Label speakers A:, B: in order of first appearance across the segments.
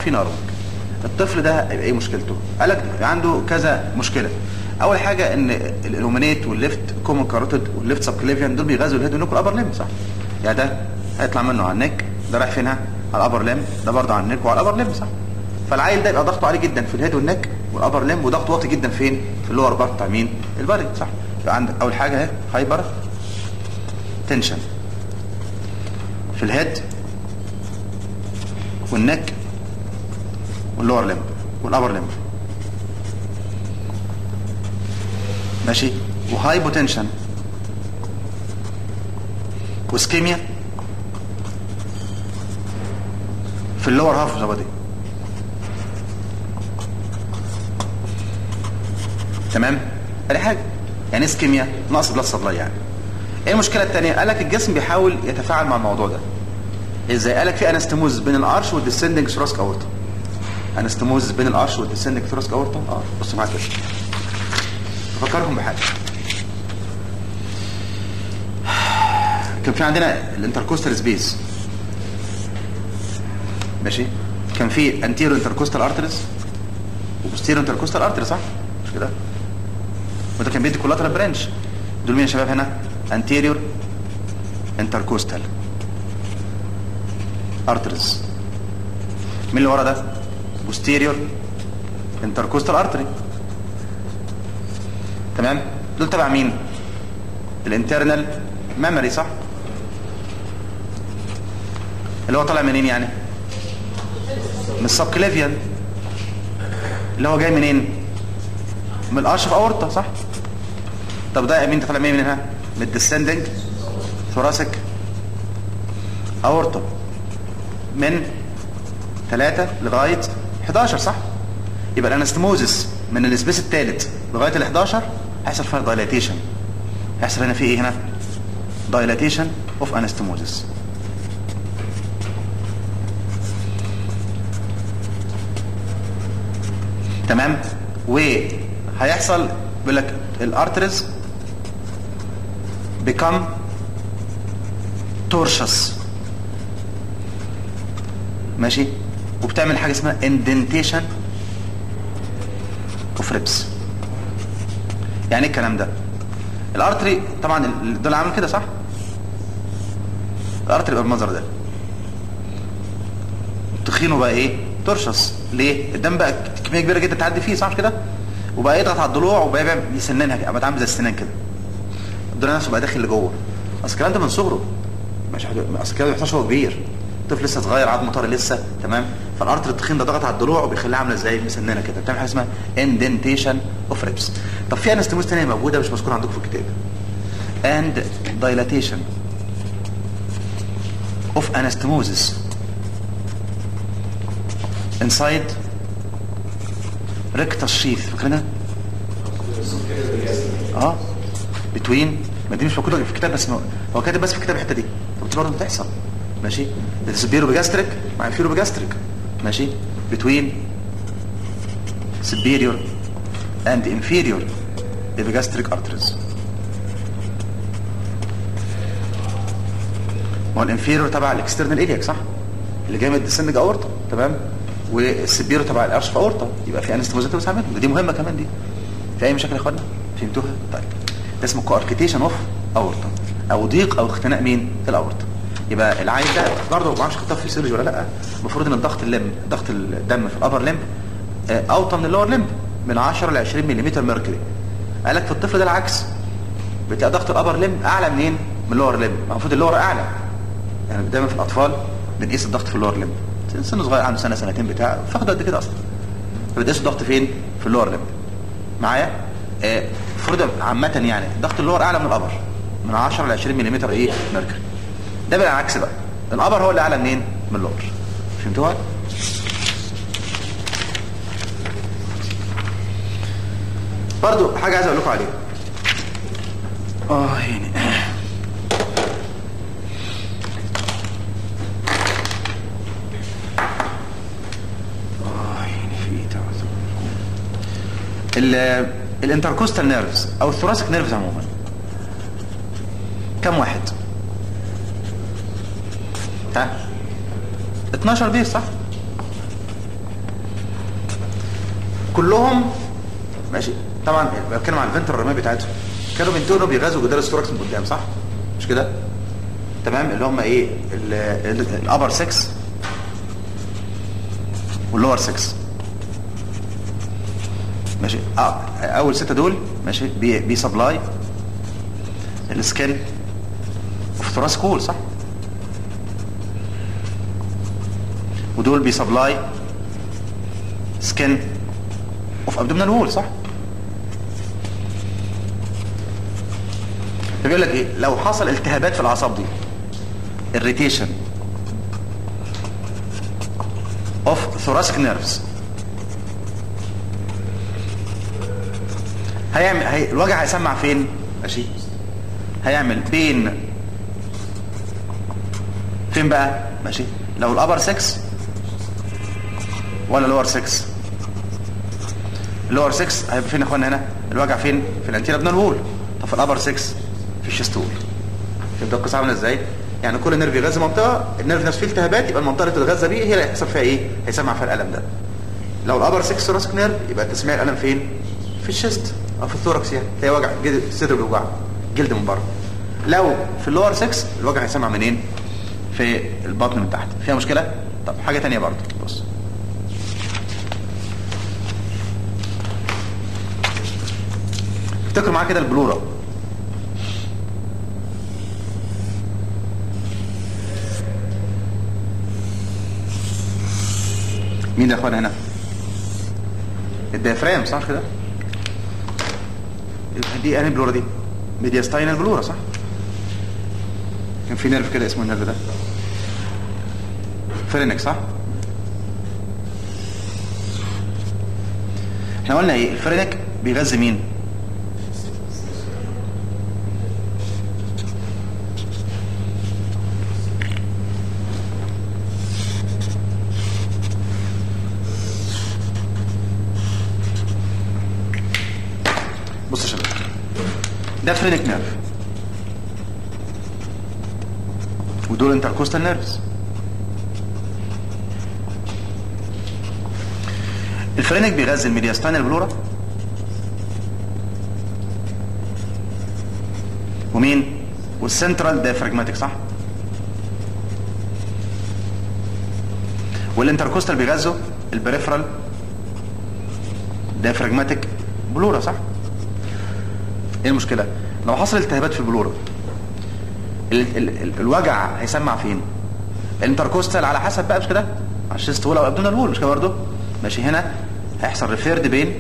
A: في نيرون. الطفل ده هيبقى ايه مشكلته؟ قالك عنده كذا مشكله. اول حاجه ان الالومينيت والليفت كومن كاروتيد والليفت سبكليفيان دول بيغذوا الهيد والنك والابر ليم، صح؟ يعني ده هيطلع منه على النك، ده رايح فينها على الابر ليم، ده برضه على النك وعلى الابر ليم، صح؟ فالعيل ده يبقى ضغطه عالي جدا في الهيد والنك والابر ليم، وضغطه واطي جدا فين؟ في اللور بارت بتاع مين؟ الباري، صح؟ يبقى عندك اول حاجه اهي هايبر تنشن في الهيد والنك واللور ليم والابر ليم، ماشي؟ وهايبوتنشن واسكيميا في اللور هاف اوف ذا. تمام؟ ادي حاجه يعني اسكيميا، نقص بلاد سبلاي. يعني ايه المشكله الثانيه؟ قال لك الجسم بيحاول يتفاعل مع الموضوع ده ازاي؟ قال لك في انستموز بين الارش والديسندنج ثوراسيك اورتا. انستموز بين الارش والديسندنج ثوراسيك اورتا. بصوا معايا كده، افكركم بحاجه. كان في عندنا الانتركوستال سبيس، ماشي؟ كان في انتيرو انتركوستال ارتريز وبوستيرو انتركوستال ارتريز، صح؟ مش كده؟ وده كان بيدي كولاترال برانش. دول مين يا شباب هنا؟ انتيريور انتركوستال ارتريز. مين اللي ورا ده؟ بوستيريور انتركوستال ارتري. تمام؟ دول تبع مين؟ الانترنال ميموري، صح؟ اللي هو طالع منين يعني؟ من السبكليفيان، اللي هو جاي منين؟ من الارش في اورتا، صح؟ طب ده مين طالع منين هنا؟ من الديسندنج ثوراسيك اورتا، من 3 لغايه 11، صح؟ يبقى الانستموزس من السبيس الثالث لغايه ال 11 هيحصل فيها دايلاتيشن. هيحصل هنا في ايه هنا؟ دايلاتيشن اوف انستموزس. تمام؟ وهيحصل بيقول لك الارتريز become tortuous، ماشي؟ وبتعمل حاجه اسمها indentation of ribs. يعني ايه الكلام ده؟ الارتري طبعا دول عامل كده، صح؟ الارتري يبقى بالمنظر ده، تخينه بقى ايه؟ تورشس. ليه؟ الدم بقى كميه كبيره جدا تعدي فيه، صح كده؟ وبقى يضغط على الضلوع وبقى يسننها كده، بقى عامل زي السنان كده. الضلوع نفسه بقى داخل لجوه. اصل الكلام ده من صغره، مش اصل الكلام ده بيحصلش وهو كبير. الطفل لسه صغير، عظمه طري لسه، تمام؟ فالارتر التخين ده ضغط على الضلوع وبيخليها عامله زي مسننه كده، بتعمل حاجه اسمها اندنتيشن اوف ريبس. طب في انستموز ثانيه موجوده مش مذكوره عندكم في الكتاب، اند دايلاتيشن اوف انستموزس انسايد ريكتال شيث، فاكرينها؟ بتوين، ما دي مش موجوده في الكتاب، بس هو كاتب بس في الكتاب الحته دي. طب برضه بتحصل، ماشي؟ السبيرو بيجاستريك مع الفيرو بيجاستريك، ماشي؟ بتوين superior and inferior epigastric arteries. ما هو الانفيريور تبع الاكسترنال الياك، صح؟ اللي جاي من الديسندنج اورتا، تمام؟ والسبيرو تبع الارش في اورتا، يبقى في انستموزات توسع منهم. دي مهمه كمان دي. في اي مشاكل يا اخوانا؟ فهمتوها؟ طيب ده اسمه كواركيتيشن اوف اورتا، او ضيق او اختناق مين؟ الاورتا. يبقى العيل ده برضه ما اعرفش خدتها في السيرجي ولا لا، المفروض ان ضغط الدم في الابر لمب اوطى من اللور لمب من 10 ل 20 ملم ميركوري. قال لك في الطفل ده العكس، بتلاقي ضغط الابر لمب اعلى منين؟ من اللور لمب. المفروض اللور اعلى، يعني دايما في الاطفال بنقيس الضغط في اللور لمب. سنه صغير عنده سنه سنتين بتاع فاخده قد كده اصلا، فبتقيس الضغط فين؟ في اللور لمب. معايا؟ المفروض عامه يعني ضغط اللور اعلى من الابر من 10 ل 20 ملم ميركوري. ده بقى العكس بقى، الابر هو اللي اعلى منين؟ من اللور. فهمتوها؟ برضو حاجه عايز اقول لكم عليها. يعني الانتركوستال نيرفز او الثوراسيك نيرفز عموما كم واحد؟ 12 بير، صح؟ كلهم ماشي. طبعا بتكلم عن الفنترال الرمايه بتاعتهم، كانوا بينتونوا بيغازوا جدار الثوركس من قدام، صح مش كده؟ تمام. اللي هم ايه؟ الابر 6 واللور 6 ماشي. اول 6 دول ماشي بيسبلاي السكن اوف ثوراسيك وول، صح؟ ودول بيسبلاي سكن اوف ابدومينال وول، صح؟ بيقول لك ايه؟ لو حصل التهابات في الاعصاب دي، irritation of thoracic nerves، هيعمل الوجع هيسمع فين؟ ماشي. هيعمل فين بقى؟ ماشي. لو الابر 6 ولا اللور 6؟ اللور 6 هيبقى فين يا اخوانا؟ هنا الوجع فين؟ في الانتيريور ابدومينال وول. طب في الابر 6 في الشيست وول. فهمت القصه عامله ازاي؟ يعني كل نيرف يغذي منطقه، النيرف نفسه فيه التهابات، يبقى المنطقه اللي تتغذى بيه هي اللي هيحصل فيها ايه؟ هيسمع فيها الالم ده. لو الابر 6 ثوراسيك نيرف يبقى تسميع الالم فين؟ في الشيست او في الثوركس، يعني تلاقي وجع الصدر بيوجعه، جلد من بره. لو في اللور 6 الوجع هيسمع منين؟ في البطن من تحت. فيها مشكله؟ طب حاجه ثانيه برضه، بص افتكروا معايا كده البلورا. مين ده يا اخوانا هنا؟ الديافرام، صح كده؟ دي انهي بلورا دي؟ ميدياستاينال بلورا، صح؟ كان في نيرف كده اسمه النيرف ده فرينك، صح؟ احنا قلنا ايه؟ الفرينك بيغذي مين؟ بص يا شباب، ده فرينك نيرف ودول انتركوستال نيرفز. الفرينك بيغذي الميدياستاينال بلورا ومين؟ والسنترال دايفراجماتيك، صح؟ والانتركوستال بيغذوا البريفرال دايفراجماتيك بلورا، صح؟ ايه المشكله؟ لو حصل التهابات في البلورا الوجع هيسمع فين؟ الانتركوستال على حسب بقى، مش كده؟ على الشيست وول او ابدومينال وول، مش كده برضه؟ ماشي. هنا هيحصل ريفيرد بين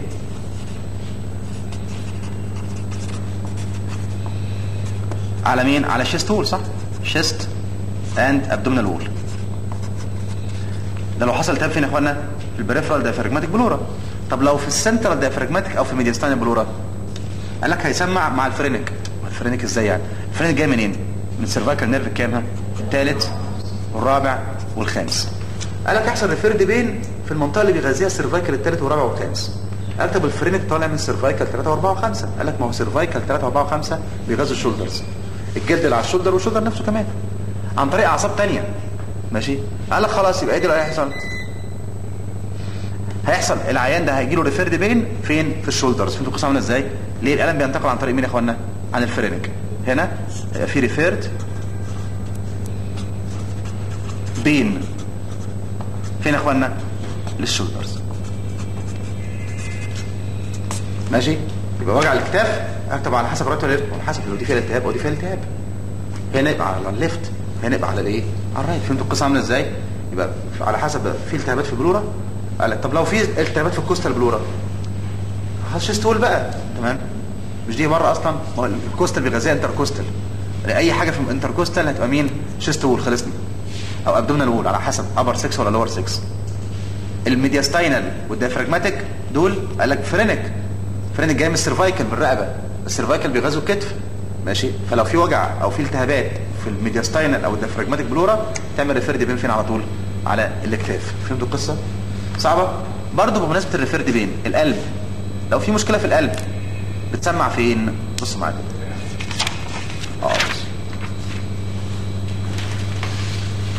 A: على مين؟ على الشيست وول، صح؟ شيست اند ابدومينال وول. ده لو حصل التهاب فين يا اخوانا؟ في البريفرال دايفراجماتيك بلورا. طب لو في السنترال دايفراجماتيك او في الميدياستاينال بلورا؟ قال لك هيسمع مع الفرينك. الفرينك ازاي يعني؟ الفرينك جاي منين؟ من السيرفايكال نيرف الكام؟ الثالث والرابع والخامس. قال لك هيحصل ريفيرد بين في المنطقه اللي بيغذيها السيرفايكال الثالث والرابع والخامس. قال طب الفرينك طالع من سيرفايكال 3 و4 و5. قال لك ما هو سيرفايكال 3 و4 و5 بيغذوا الشولدرز، الجلد اللي على الشولدر والشولدر نفسه كمان عن طريق اعصاب ثانيه، ماشي. قال لك خلاص يبقى ايه اللي هيحصل العيان ده هيجي له ريفيرد بين فين؟ في الشولدرز. فهمتوا القصه عامله ازاي؟ ليه الالم بينتقل عن طريق مين يا اخوانا؟ عن الفرينك. هنا في ريفيرد بين فين يا اخوانا؟ للشولدرز، ماشي. يبقى وجع الكتاف اكتب على حسب رأيته، على حسب لو دي فيها التهاب او دي فيها التهاب. هنا يبقى على الليفت، هنا يبقى على الايه؟ على الرايت. فهمتوا القصه عامله ازاي؟ يبقى على حسب في التهابات في البلوره. قال لك طب لو في التهابات في الكوستال بلوره هتشيست وول بقى، تمام؟ مش دي بره اصلا؟ ما هو الكوستال بيغذيها انتركوستال، يعني اي حاجه في الانتركوستال هتبقى مين؟ شيست وول، خلصنا. او ابدومينال وول على حسب ابر 6 ولا لور 6. الميدياستاينال والديافراجماتيك دول قال لك فرينك جاي من السيرفايكال بالرقبه، السيرفايكال بيغذوا الكتف، ماشي. فلو في وجع او في التهابات في الميدياستاينال او الديافراجماتيك بلورا تعمل ريفيرد بين فين على طول؟ على الاكتاف. فهمتوا القصه؟ صعبه؟ برضه بمناسبه الريفيرد بين القلب، لو في مشكله في القلب بتسمع فين؟ بصوا معايا بص.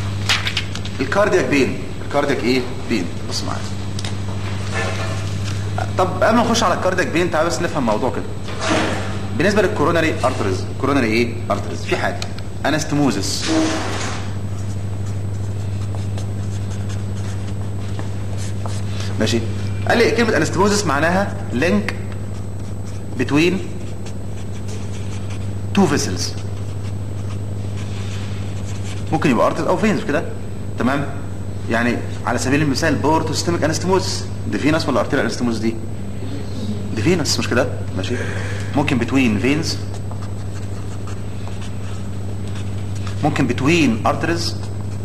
A: الكاردياك بين، الكاردياك ايه؟ بين. بص معايا طب قبل ما نخش على الكاردياك فين تعال بس نفهم الموضوع كده. بالنسبه للكوروناري ارترز، الكوروناري ايه ارترز، في حاجه انستموزس. ماشي. قال لي كلمه انستموزس معناها لينك بتوين تو فيسلز. ممكن يبقى ارترز او فينز كده، تمام. يعني على سبيل المثال بورتو سيستميك انستموزس، دي فينس ولا ارتيريال انستموزس؟ دي فينس مش كده؟ ماشي. ممكن بتوين فينز، ممكن بتوين ارترز،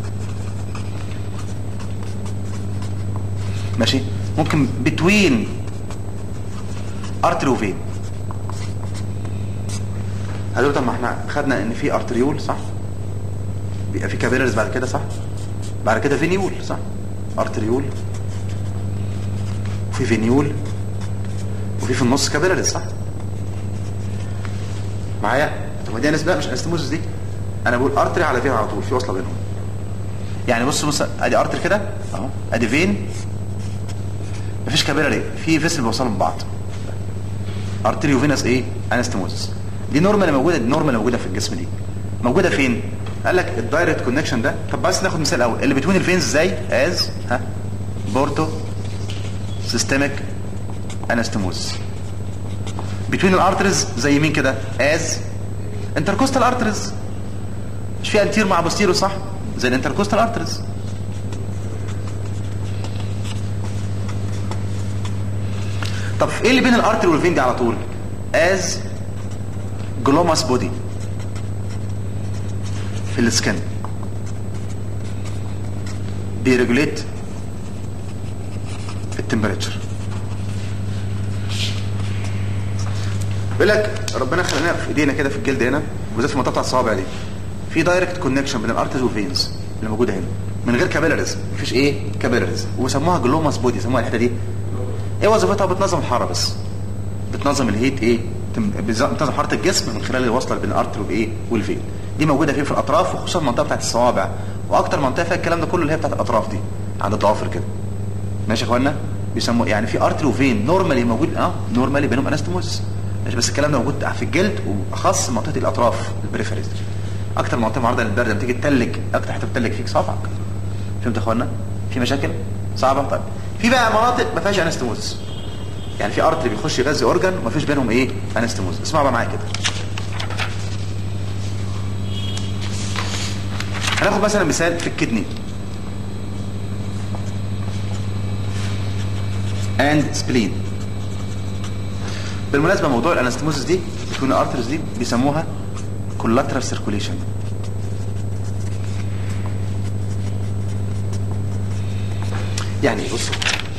A: ماشي. ممكن بتوين ارتري وفين. هدول طب ما احنا خدنا ان في ارتريول صح، بيبقى في كابيلاريز بعد كده صح، بعد كده فينيول صح، ارتريول وفي فينيول وفي في النص كابيلاريز صح معايا. طب دي نسبه مش انستموزس دي، انا بقول ارتري على فين على طول، في وصله بينهم. يعني بص ادي ارتري كده اهو، ادي فين مفيش كابيلاري، في فيسل بيوصلوا ببعض، ارتري وفينس ايه انستموزس. دي نورمال موجوده، دي نورمال موجوده في الجسم. دي موجوده فين؟ قال لك الدايركت كونكشن ده. طب بس ناخد مثال اول اللي بتوين الفينز ازاي، از بورتو سيستميك انستموزس. بتوين الارترز زي مين كده، از انتركوستال ارترز. مش في انتير مع بوستيرو صح، زي الانتركوستال ارترز. طب ايه اللي بين الارتري والفين دي على طول؟ از جلوماس بودي في السكن، بيريجوليت التمبريتشر. بيقول لك ربنا خلينا في ايدينا كده في الجلد هنا، وبالذات في المنطقه بتاعت الصوابع دي، في دايركت كونكشن بين الارترز والفينز اللي موجوده هنا من غير كابيلاريز، مفيش ايه كابيلاريز، وسموها جلوماس بودي. سموها الحته دي ايه وظيفتها؟ بتنظم الحراره بس، بتنظم الهيت ايه، بتنظم حراره الجسم من خلال الوصله بين الارتر وايه والفين. دي موجوده فين؟ في الاطراف، وخصوصا المنطقه بتاعت الصوابع، واكتر منطقه فيها الكلام ده كله اللي هي بتاعت الاطراف دي عند الضوافر كده. ماشي يا اخوانا. بيسموه يعني في ارتر وفين نورمالي موجود، نورمالي بينهم انستموزس. ماشي. بس الكلام ده موجود في الجلد، واخص منطقه الاطراف البريفريز. اكتر منطقه معرضه للبرد، لما تيجي تتلج اكتر حته بتتلج فيك صابعك. فهمت يا اخوانا؟ في مشاكل صعبه. طيب في بقى مناطق ما فيهاش انستموزس، يعني في ارتري بيخش يغذي اورجان وما فيش بينهم ايه انستموزس. اسمع بقى معايا كده. هناخد مثلا مثال في الكدني اند سبلين. بالمناسبه موضوع الانستموزس دي بتكون الارترز دي بيسموها كولاترال سيركوليشن. يعني بصوا،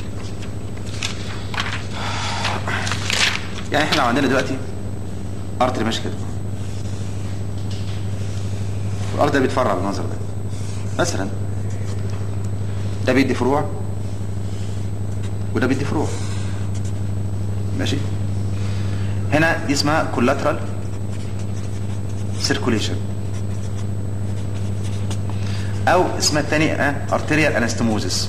A: يعني احنا لو عندنا دلوقتي ارتري ماشي كده، والارض ده بيتفرع بالمنظر ده مثلا، ده بيدي فروع وده بيدي فروع. ماشي. هنا دي اسمها كولاترال سيركوليشن، او اسمها الثاني ارتيريال انستموزس.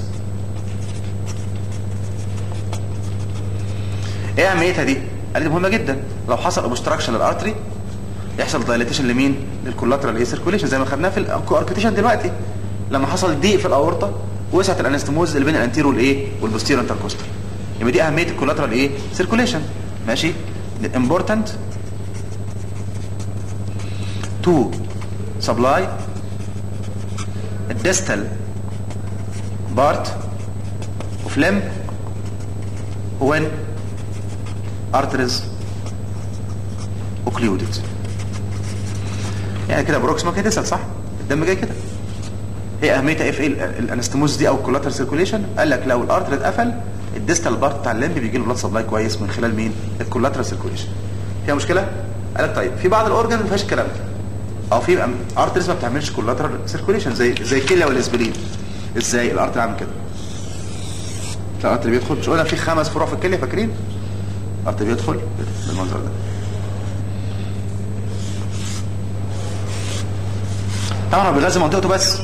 A: ايه اهميتها دي؟ قال لي مهمه جدا. لو حصل اوبستراكشن للارتري يحصل دايليتيشن لمين؟ للكولاترال ايه سيركوليشن، زي ما خدناها في الكواركتيشن دلوقتي لما حصل ضيق في الاورطه وسعت الانستموز اللي بين الانتيرو والايه والبوستيرو انتركوستال. يبقى دي اهميه الكولاترال ايه سيركوليشن. ماشي. important to supply the distal part of limb when arteries occluded. يعني كده بروكسما كده تسال صح، الدم جاي كده. هي اهميتها ايه في الانستموز دي او الكولاترال سيركوليشن؟ قال لك لو الارتري اتقفل الديستال بارت بتاع الليمب بيجي له بلاد سبلاي كويس من خلال مين؟ الكولاترال سيركوليشن. فيها مشكله؟ قال لك طيب في بعض الاورجن ما فيهاش الكلام ده، او في ارتريز ما بتعملش كولاترال سيركوليشن زي الكليه والاسبلين. ازاي الارتري عامل كده؟ الارتري بيدخل، مش قلنا في 5 فروع في الكليه فاكرين؟ الارتري بيدخل بالمنظر ده. طبعا هو بيغذي منطقته بس.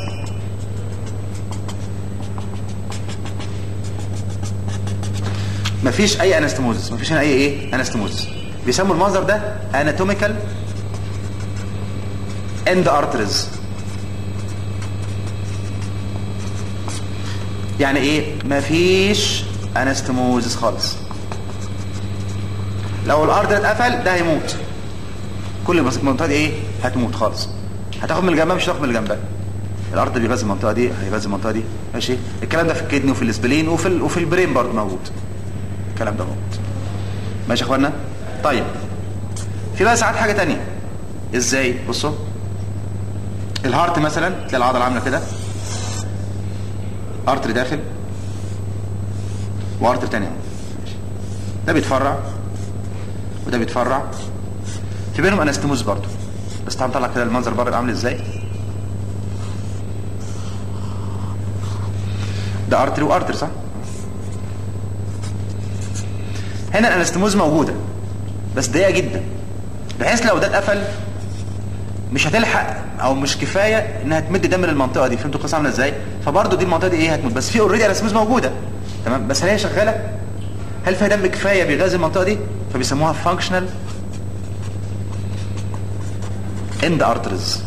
A: مفيش اي انستموزس، مفيش هنا اي ايه انستموزس. بيسموا المنظر ده اناتوميكال اند ارتريز. يعني ايه؟ مفيش انستموزس خالص. لو الارتر اتقفل ده هيموت، كل المنطقه دي ايه؟ هتموت خالص. هتاخد من الجنبها مش هتاخد من الجنبها. الارض بيغذي المنطقه دي، هيغذي المنطقه دي، ماشي. الكلام ده في الكدني وفي الاسبلين وفي البرين برضه موجود. الكلام ده موجود، ماشي يا اخوانا. طيب في بقى ساعات حاجه تانية. ازاي؟ بصوا الهارت مثلا، تلاقي العضله عامله كده، ارتر داخل وارتر تاني اهو، ده بيتفرع وده بيتفرع، في بينهم انستموز برضه. بس تعال نطلع كده المنظر بره عامل ازاي. ده ارتري وارتر صح؟ هنا الانستموز موجوده بس ضيقه جدا، بحيث لو ده اتقفل مش هتلحق او مش كفايه انها تمد دم للمنطقه دي. فهمتوا القصه عامله ازاي؟ فبرضه دي المنطقه دي ايه؟ هتموت. بس في اوريدي انستموز موجوده، تمام. بس هل هي شغاله؟ هل فيها دم كفايه بيغذي المنطقه دي؟ فبيسموها فانكشنال اند ارتريز.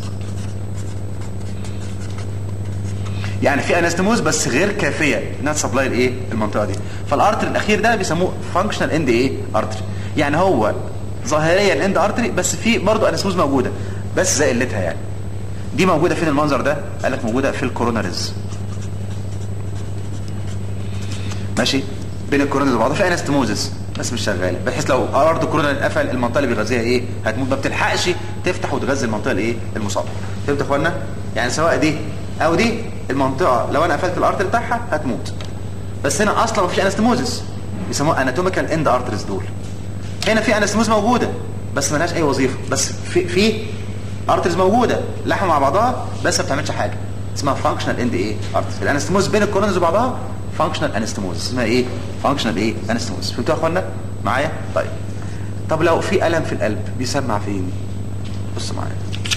A: يعني في انستموز بس غير كافيه انها تسبلاي الايه؟ المنطقه دي. فالارتري الاخير ده بيسموه فانكشنال اند ايه؟ ارتري. يعني هو ظاهريا اند ارتري بس في برضه انستموز موجوده بس زي قلتها يعني. دي موجوده فين المنظر ده؟ قال لك موجوده في الكوروناريز، ماشي. بين الكوروناريز وبعضها في انستموزس بس مش شغاله، بحيث لو ارض الكوروناري اتقفل المنطقه اللي بيغذيها ايه؟ هتموت، ما بتلحقش تفتح وتغذي المنطقه الايه؟ المصابه. فهمت يا اخوانا؟ يعني سواء دي او دي المنطقه لو انا قفلت الارتري بتاعها هتموت. بس هنا اصلا ما فيش انستموزس، بيسموها اناتوميكال اند ارتريز دول. هنا في انستموز موجوده بس مالهاش اي وظيفه، بس في ارتريز موجوده لحمه مع بعضها بس ما بتعملش حاجه، اسمها فانكشنال اند ايه؟ ارتريز. الانستموز بين الكورونز وبعضها فانكشنال انستموز، اسمها ايه؟ فانكشنال ايه؟ انستموز. فهمتوا يا اخوانا معايا؟ طيب طب لو في الم في القلب بيسمع فين؟ بص معايا.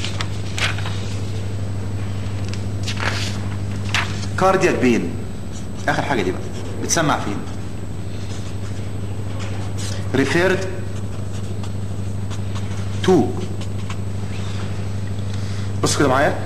A: كاردياك بين، اخر حاجه دي بقى بتسمع فين؟ referred to. بص كده معايا.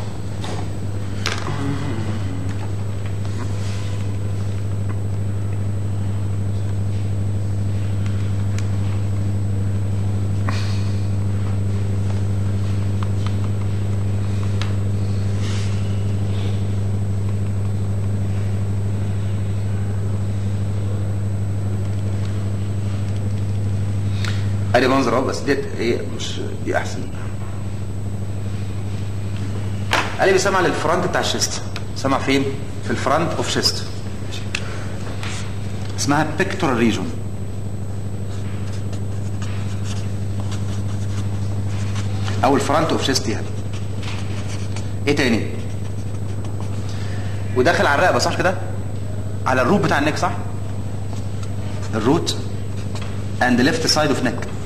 A: ادي منظر اهو، بس ديت ايه؟ مش دي احسن. قال لي بيسمع للفرونت بتاع الشيست. سمع فين؟ في الفرونت اوف شيست، اسمها بيكتورال ريجون. او الفرونت اوف شيست يعني. ايه تاني؟ وداخل على الرقبه صح كده؟ على الروت بتاع النك صح؟ الروت and the left side of neck.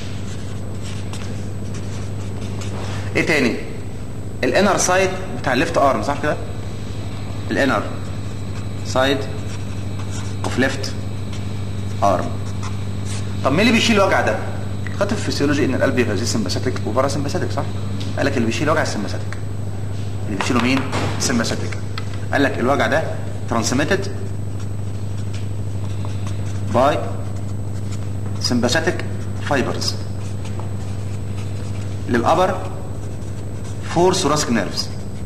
A: ايه تاني؟ الانر سايد بتاع الليفت ارم صح كده؟ الانر سايد اوف ليفت ارم. طب مين اللي بيشيل الوجع ده؟ خدت في الفسيولوجي ان القلب يغذي سمباثيك وبارا سمباثيك صح؟ قال لك اللي بيشيل الوجع السمباثيك. اللي بيشيله مين؟ سمباثيك. قال لك الوجع ده transmitted by sympathetic fibers للأبر فور thoracic nerves.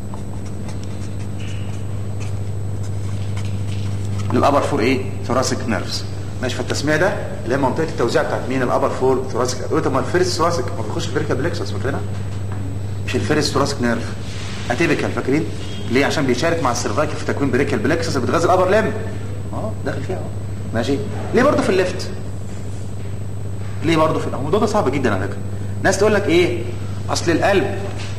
A: للأبر فور ايه؟ thoracic nerves. ماشي. فالتسمية ده اللي هي منطقة التوزيع بتاعت مين؟ الأبر فور thoracic. قلت ما الفيرست thoracic ما بيخش في بريكال بليكسس فاكرينها؟ مش الفيرست thoracic نيرف اتيبيكال فاكرين؟ ليه؟ عشان بيشارك مع السيرفايكل في تكوين بريكال بليكسس اللي بتغذي الأبر لم. داخل فيها ماشي. ليه برضه في الليفت؟ ليه برضه في الموضوع ده صعب جدا على فكره. ناس تقول لك ايه؟ اصل القلب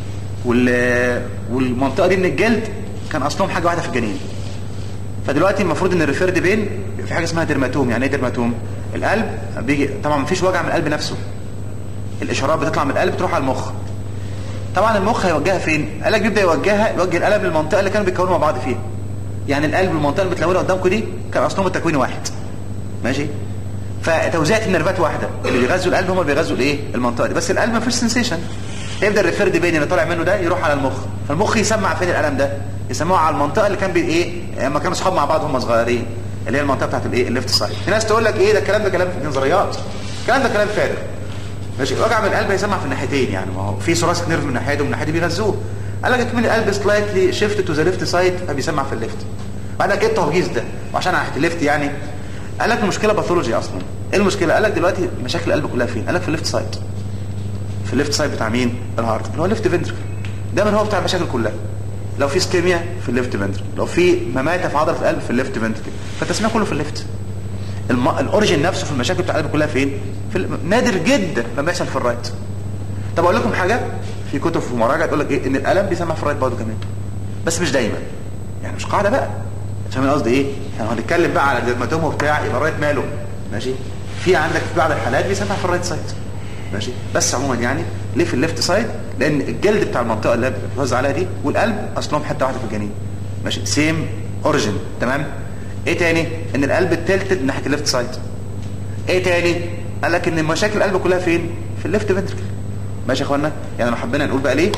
A: والمنطقه دي من الجلد كان اصلهم حاجه واحده في الجنين. فدلوقتي المفروض ان الريفيرد بين في حاجه اسمها ديرماتوم. يعني ايه ديرماتوم؟ القلب بيجي طبعا مفيش وجع من القلب نفسه، الاشارات بتطلع من القلب تروح على المخ. طبعا المخ هيوجهها فين؟ قال لك بيبدا يوجه القلب للمنطقه اللي كانوا بيتكونوا مع بعض فيها. يعني القلب والمنطقه اللي متلونه قدامكم دي كان اصلهم التكوين واحد ماشي. فتوزيعة النيرفات واحده، اللي بيغذوا القلب هم اللي بيغذوا الايه المنطقه دي، بس القلب ما فيش سنسيشن. يبدا الريفيرد بين اللي طالع منه ده يروح على المخ، فالمخ يسمع فين الالم ده؟ يسمعه على المنطقه اللي كان ايه لما كانوا اصحاب مع بعض هم صغيرين، اللي هي المنطقه بتاعت الايه الليفت سايد. في ناس تقول لك ايه ده الكلام ده كلام في نظريات، الكلام ده كلام فارغ. ماشي. وجع من القلب هيسمع في الناحيتين، يعني ما هو في ثوراسيك نيرف من ناحيه ومن ناحيه بيغذوه. قال لك من القلب سلايتلي شيفت تو ذا ليفت سايد فبيسمع في الليفت. بعد كده التوجيز ده وعشان على ناحيه الليفت يعني. قال لك المشكله باثولوجي اصلا. ايه المشكله؟ قال لك دلوقتي مشاكل القلب كلها فين؟ قال لك في الليفت سايد. في الليفت سايد بتاع مين؟ الهارت، اللي هو الليفت فنتركل. ده من هو بتاع المشاكل كلها. لو في سكيميا في الليفت فنتركل، لو في مماتة في عضله القلب في الليفت فنتركل، فالتسميع كله في الليفت. الاوريجين نفسه في المشاكل بتاع القلب كلها فين؟ نادر جدا لما يحصل في الرايت. طب اقول لكم حاجه، في كتب في مراجعه تقول لك ايه ان الالم بيسمع في الرايت برضه كمان، بس مش دايما، يعني مش قاعده بقى. فاهمين قصدي ايه؟ يعني هنتكلم بقى على الديرماتوم وبتاع، يبقى الرايت ماله ماشي. في عندك في بعض الحالات بيسمع في الرايت سايد ماشي، بس عموما يعني ليه في الليفت سايد؟ لان الجلد بتاع المنطقه اللي بتوزع عليها دي والقلب اصلهم حته واحده في الجنين ماشي، سيم اوريجين. تمام. ايه تاني؟ ان القلب التلتد ناحيه الليفت سايد. ايه تاني؟ قال لك ان مشاكل القلب كلها فين؟ في الليفت فنتركل. ماشي يا اخوانا. يعني لو حبينا نقول بقى ليه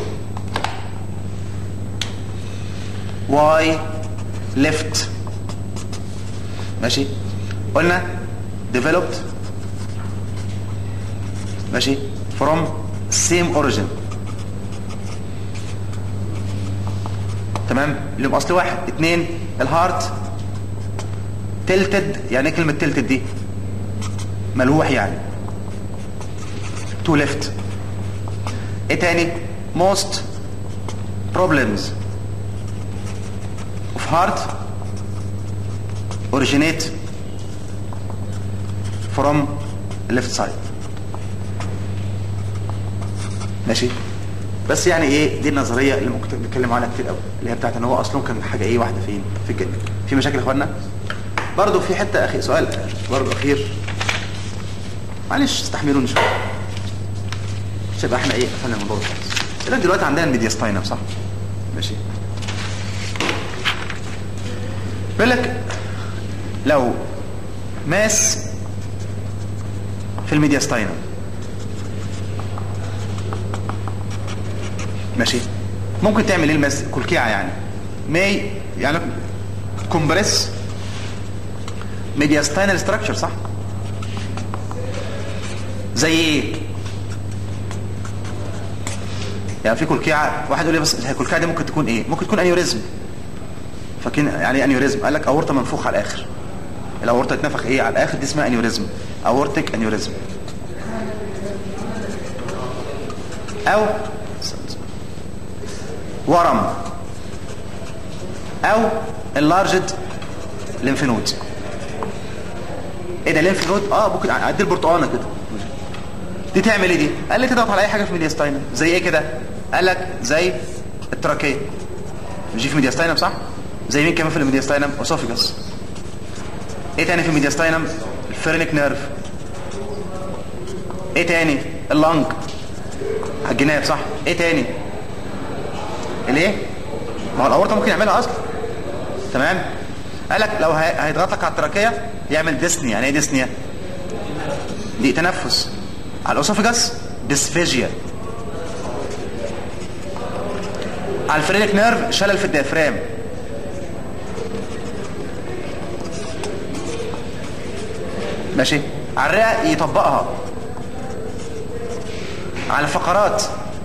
A: واي ليفت ماشي، قلنا developed ماشي from same origin. تمام. لهم اصل واحد. اتنين، الهارت تلتد. يعني ايه كلمه تلتد دي؟ ملوح يعني تو ليفت. ايه تاني؟ most problems of heart originate from left side. ماشي. بس يعني ايه دي النظريه اللي ممكن نتكلم عنها كتير قوي، اللي هي بتاعت ان هو اصلا كان حاجه ايه واحده فين في الجنين. في مشاكل يا اخوانا. برضه في حته سؤال برضه اخير، معلش استحملوني شويه مش هيبقى احنا ايه قفلنا الموضوع خالص. دلوقتي عندنا الميدياستاينم صح؟ ماشي. بيقول لك لو ماس في الميدياستاينم ماشي، ممكن تعمل ايه الماس؟ كلكيعه يعني ماي يعني كومبريس ميدياستاينال ستراكشر صح؟ زي ايه؟ يعني في كلكيعه، واحد يقول لي بس الكلكيعه دي ممكن تكون ايه؟ ممكن تكون انيوريزم. فاكرين يعني انيوريزم؟ قال لك اورطه منفوخه على الاخر. الاورطه اتنفخ ايه على الاخر، دي اسمها انيوريزم، اورتيك انيوريزم. او ورم، او اللارجد ليمف نود. ايه ده ليمف نود؟ ممكن ادي البرتقانه كده. دي تعمل ايه دي؟ قال لي تضغط على اي حاجه في الميدياستاينم. زي ايه كده؟ قال لك زي التراكيه، مش في الميدياستاينم صح؟ زي مين كمان في الميدياستاينم؟ اسوفيجاس. ايه تاني في الميدياستاينم؟ الفيرنيك نيرف. ايه تاني؟ اللنج على الجناب صح؟ ايه تاني؟ الايه؟ ما هو الاورطه ممكن يعملها اصلا. تمام. قال لك لو هيضغط لك على التراكيه يعمل ديسنيا. يعني ايه ديسنيا؟ دي تنفس. على الاسوفيجاس ديسفيجيا. على الفرينيك نيرف شلل في الديافرام. ماشي. على الرئه يطبقها. على الفقرات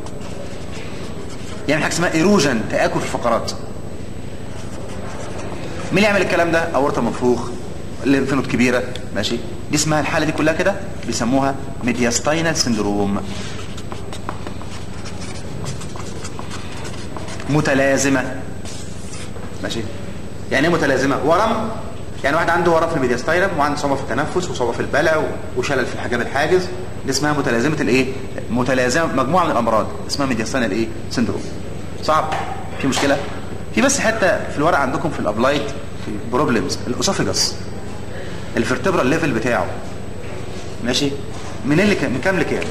A: يعمل حاجه اسمها ايروجن، تاكل في الفقرات. مين اللي يعمل الكلام ده؟ اورطه منفوخ، الليمف نود كبيره. ماشي. دي اسمها الحاله دي كلها كده بيسموها ميدياستاينال سندروم. متلازمه. ماشي. يعني ايه متلازمه؟ ورم، يعني واحد عنده ورم في الميدياستاينم وعنده صعوبه في التنفس وصعوبه في البلع وشلل في الحجاب الحاجز. دي اسمها متلازمه الايه؟ متلازمه مجموعه من الامراض اسمها ميدياستاينال ايه؟ سندروم. صعب؟ في مشكله؟ في بس حته في الورق عندكم في الابلايد في بروبلمز. الاسوفيجاس الفرتبرال ليفل بتاعه ماشي من كام لكام؟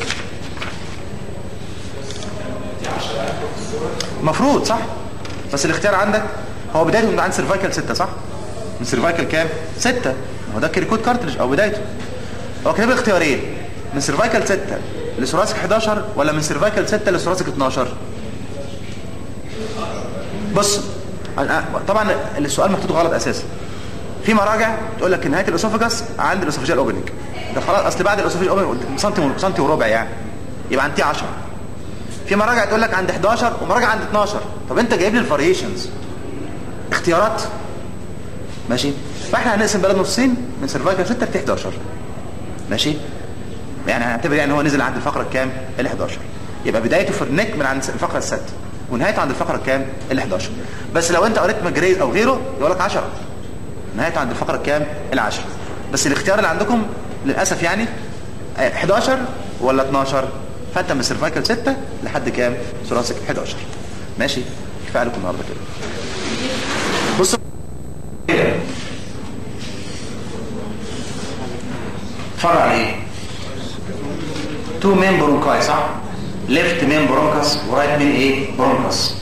A: مفروض صح؟ بس الاختيار عندك هو بدايته من عند سيرفايكال 6 صح؟ من سيرفايكال كام؟ 6. هو ده كريكوت كارتريج او بدايته. هو كاتب اختيارين، من سيرفايكال 6 لثوراسيك 11 ولا من سيرفايكال 6 لثوراسيك 12. بص طبعا السؤال محطوط غلط اساسا. في مراجع تقول لك نهايه الاسوفاجس عند الاسوفاجيال اوبننج، ده خلاص اصل بعد الاسوفاجيال اوبننج سنتي وربع يعني يبقى عند 10. في مراجع تقول لك عند 11 ومراجع عند 12. طب انت جايب لي الفاريشنز اختيارات ماشي، فاحنا هنقسم بلد نصين من سيرفايكال 6 ل 11 ماشي، يعني هنعتبر يعني هو نزل عند الفقره الكام؟ ال 11. يبقى بدايته في النك من عند الفقره السادسه ونهايته عند الفقره الكام؟ ال 11. بس لو انت قريت ماجريز او غيره يقول لك 10 نهايته عند الفقره الكام؟ ال 10. بس الاختيار اللي عندكم للاسف يعني 11 ولا 12، فانت من سيرفايكال 6 لحد كام؟ ثوراسيك 11 ماشي. كفايه عليكم النهارده كده. بصوا اتفرج على ايه؟ تو مين برونكاي صح؟ ليفت مين برونكاس ورايت مين ايه؟ برونكاس.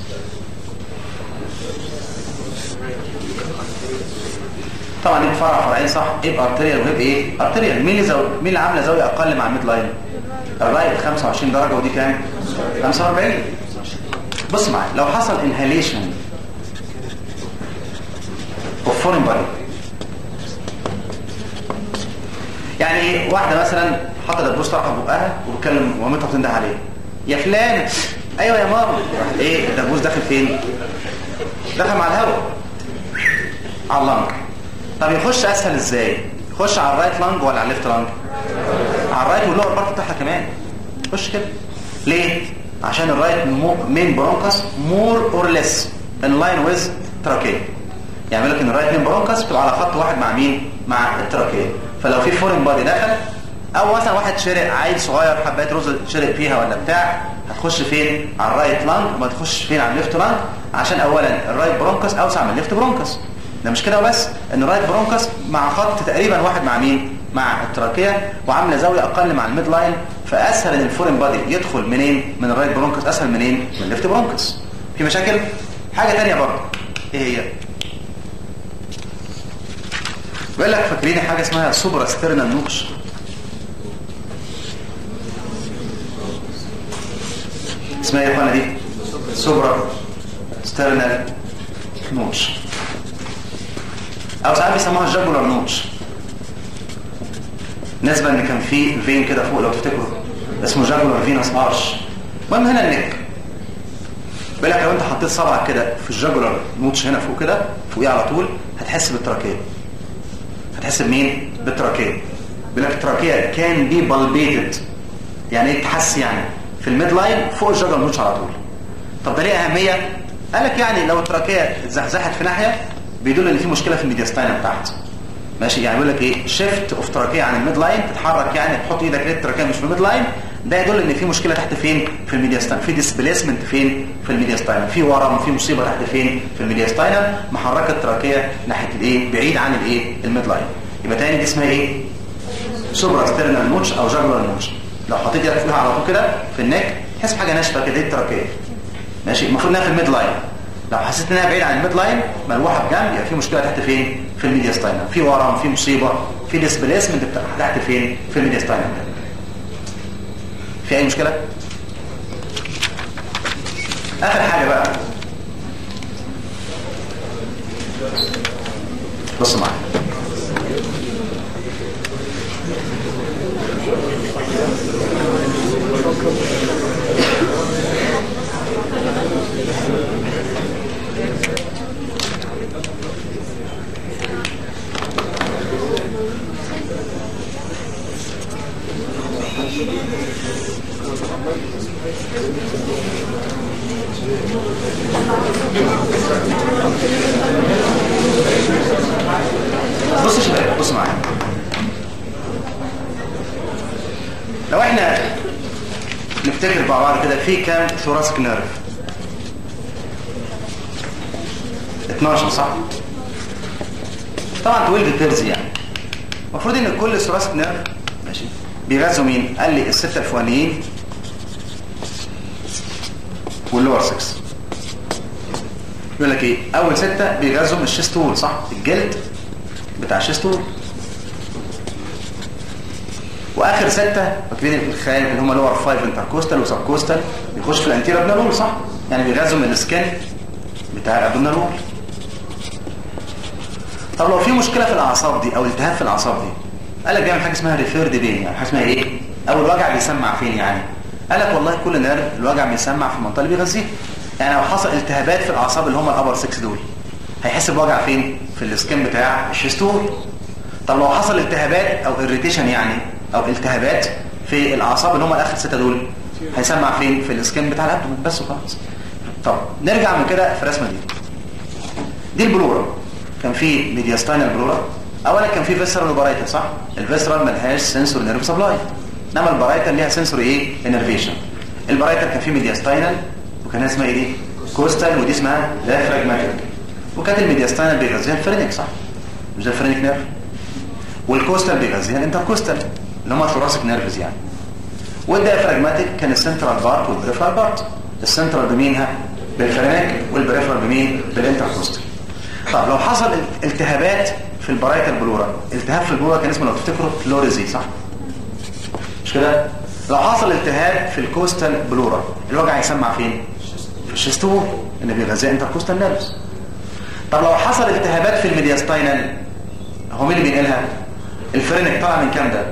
A: طبعا دي فرع فرعين صح؟ ايه ارتريال وهيب ايه؟ ارتريال. مين اللي عامله زاويه اقل مع الميد لاين؟ الرايت 25 درجه ودي كام؟ 45. بص معايا، لو حصل انهاليشن اوف فورين بادي، يعني واحده مثلا حطت الدبوس طرحه في بقها وبتكلم ومامتها بتنده عليه، يا فلان ايوه يا ماما، ايه الدبوس داخل فين؟ داخل مع الهواء على اللنج. طب يخش اسهل ازاي؟ يخش على الرايت لانج ولا على الليفت لانج؟ على الرايت واللور بارت بتاعها كمان. خش كده ليه؟ عشان الرايت مين برونكاس مور اور ليس ان لاين ويز تراكيه، يعمل لك ان الرايت مين برونكاس بتبقى على خط واحد مع مين؟ مع التراكيه. فلو في فورين بادي دخل او مثلا واحد شرق عيل صغير حبايه رز شرق فيها ولا بتاع، هتخش فين؟ على الرايت لانج وما تخش فين؟ على الليفت لانج، عشان اولا الرايت برونكاس اوسع من الليفت برونكاس. ده مش كده بس، ان الرايت برونكاس مع خط تقريبا واحد مع مين؟ مع التراكيه، وعامله زاويه اقل مع الميد لاين، فاسهل ان الفورين بادي يدخل منين؟ من الرايت برونكاس. اسهل منين؟ من الليفت برونكاس. في مشاكل؟ حاجه ثانيه برضه ايه هي؟ بيقول لك فاكرين حاجه اسمها سوبرا ستيرنال نوتش؟ اسمها ايه يا اخوانا دي؟ سوبرا ستيرنال نوتش، او ساعات بيسموها الجاجولار نوتش، نسبة ان كان في فين كده فوق لو تفتكروا اسمه جاجولار فينوس ارش. المهم هنا النك، بيقول لك لو انت حطيت صبعك كده في الجاجولار نوتش هنا فوق كده فوقيه على طول هتحس بالتراكيه. هتحس بمين؟ بالتراكيه. بيقول لك التراكيه كان بي بالبيتد، يعني ايه تحس؟ يعني في الميد لاين فوق الجاجولار نوتش على طول. طب ده ليه اهميه؟ قال لك يعني لو التراكيه اتزحزحت في ناحيه بيدل ان في مشكله في الميدياستاينم تحت ماشي. يعني بيقول لك ايه؟ شيفت اوف تراكيه عن الميد لاين، تتحرك يعني تحط ايدك كده التراكيه مش في الميد لاين، ده يدل ان في مشكله تحت فين؟ في الميدياستاينم، في ديسبليسمنت فين؟ في الميدياستاينم، في ورم، في مصيبه تحت فين؟ في الميدياستاينم، محركه التراكيه ناحيه الايه؟ بعيد عن الايه؟ الميد لاين. يبقى تاني دي اسمها ايه؟ سوبرا ستيرنال نوتش او جاجولار نوتش. لو حطيت ايدك فيها على طول كده في النك تحس بحاجه ناشفه كده، دي التراكيه ماشي. المفروض انها في الميد لاين، لو حسيت انها بعيد عن الميد لاين ملوحه بجنب يبقى في مشكله تحت فين؟ في الميدياستاينم، في ورم، في مصيبه، في ديسبليسمنت تحت فين؟ في الميدياستاينم. في اي مشكله؟ اخر حاجه بقى، بص معايا، بص يا شباب، بص معايا، لو احنا نفتكر مع بعض كده في كام ثوراسيك نيرف؟ 12 صح؟ طبعا 12 بيرز يعني. المفروض ان كل ثوراسيك نيرف ماشي بيغذوا مين؟ قال لي الستة الفوقانيين واللور 6. يقول لك ايه؟ اول 6 بيغذوا من الشيست وول صح؟ الجلد بتاع الشيست وول. واخر 6 فاكرين الخلايا اللي هم لور 5 انتركوستال وسب كوستال بيخش في الانتيريور ابدومينال وول، صح؟ يعني بيغذوا من السكن بتاع الابدومينال وول. طب لو في مشكله في الاعصاب دي او التهاب في الاعصاب دي، قال لك بيعمل حاجه اسمها ريفيرد بين، يعني حاجه اسمها ايه؟ او الوجع بيسمع فين يعني؟ قال لك والله كل نيرف الوجع بيسمع في المنطقه اللي بيغذيها. يعني لو حصل التهابات في الاعصاب اللي هم الابر 6 دول هيحس بوجع فين؟ في السكن بتاع الشيستول. طب لو حصل التهابات او اريتيشن يعني او التهابات في الاعصاب اللي هم الاخر 6 دول هيسمع فين؟ في السكن بتاع الابدومين بس وخلاص. طب نرجع من كده في الرسمه دي البلورا. كان في ميدياستاينال بلورا. اولا كان في فيسرال وبرايتال، صح؟ الفيسرال ملهاش سنسور نيرف سبلاي، انما البرايتال ليها سنسور ايه؟ انرفيشن. البرايتال كان في ميدياستاينال وكان اسمها ايه دي؟ كوستال، ودي اسمها دايفراجماتيك. وكانت الميدياستاينال بيغذيها الفرينك، صح؟ مش ده الفرينك نيرف؟ والكوستال بيغذيها الانتركوستال اللي هم الثوراسيك نيرفز يعني. والدايفراجماتيك كان السنترال بارت والبريفرال بارت. السنترال بمينها بالفرينك والبريفرال بمين؟ بالانتركوستال. طب لو حصل التهابات في البرايتال بلورا، التهاب في البلورا كان اسمه لو تفتكروا بلوريزي، صح؟ مش كده؟ لو حصل التهاب في الكوستال بلورا الوجع يسمع فين؟ في الشيستول اللي بيغذي انتركوستال نيرفز. طب لو حصل التهابات في الميدياستاينال، هو مين اللي بينقلها؟ الفرينك. طالع من كام ده؟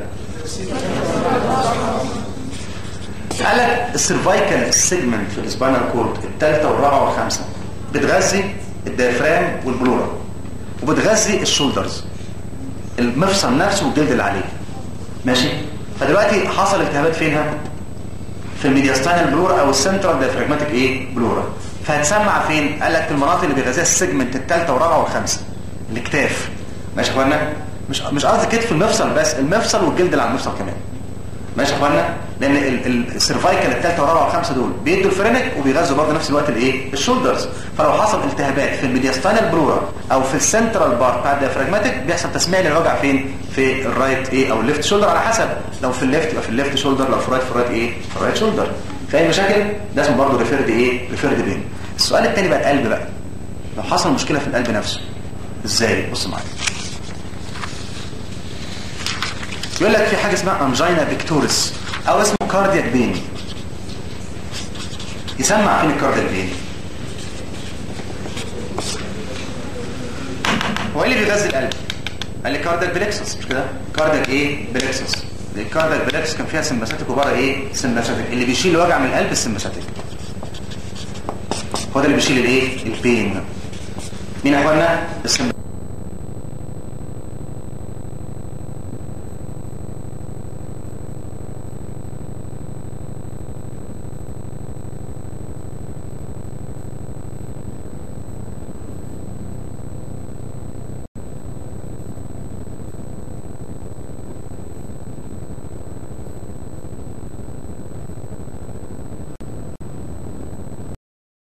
A: قال لك السيرفايكال سيجمنت في السباينال كورد الثالثه والرابعه والخامسه بتغذي الديافرام والبلورا وبتغذي الشولدرز، المفصل نفسه والجلد اللي عليه، ماشي؟ فدلوقتي حصل التهابات فينها؟ في الميدياستاينال بلورا او السنترال دايفراجماتيك ايه؟ بلورا. فهتسمع فين؟ قال لك في المناطق اللي بيغذيها السيجمنت الثالثه والرابعه والخامسه، الكتاف، ماشي يا اخوانا؟ مش قصدي كتف المفصل بس، المفصل والجلد اللي على المفصل كمان، ماشي يا اخوانا؟ لان السيرفايكال الثالثه والرابعه والخامسه دول بيدوا الفرينك وبيغذوا برضه نفس الوقت الايه؟ الشولدرز. فلو حصل التهابات في الميدياستاينال بلورا او في السنترال بارت بتاع الديافراجماتيك بيحصل تسميع للوجع فين؟ في الرايت ايه او الليفت شولدر، على حسب، لو في الليفت يبقى في الليفت شولدر، لو في الرايت ايه؟ في الرايت شولدر. في اي مشاكل؟ ده اسمه برضه ريفيرد ايه؟ ريفيرد بين. السؤال الثاني بقى القلب بقى. لو حصل مشكله في القلب نفسه ازاي؟ بص معايا. يقول لك في حاجه اسمها انجينا بيكتوريس او اسمه كاردياك بين. يسمع فين الكاردياك بين؟ هو ايه اللي بيغذي القلب؟ قال لي كاردياك بلكسس، مش كده؟ كاردياك ايه؟ بلكسس. الكاردياك بلكسس كان فيها سمباثيك وبره ايه؟ سمباثيك. اللي بيشيل الوجع من القلب السمباثيك، هو ده اللي بيشيل الايه؟ البين. مين يا اخوانا؟ السمباثيك.